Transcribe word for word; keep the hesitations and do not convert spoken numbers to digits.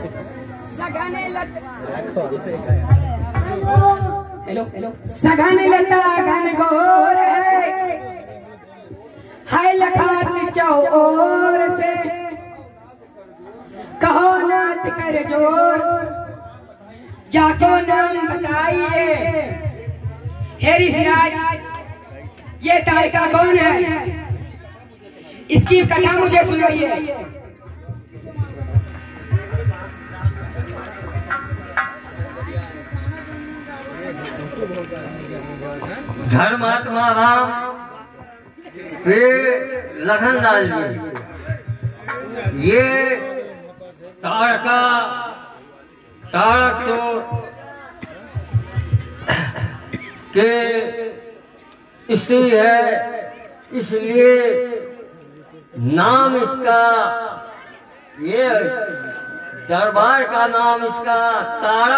सगाने लत hello hello सगाने लता गाने गोर है हाय लखात चौर से कहो नात कर जोर जाको नाम बताइए हेरी सिराज ये तारिका कौन है इसकी कथा मुझे सुनाइए। धर्मात्मा राम वे लखनलाल जी ये तारका तारक सो के स्त्री है इसलिए नाम इसका ये दरबार का नाम इसका तारा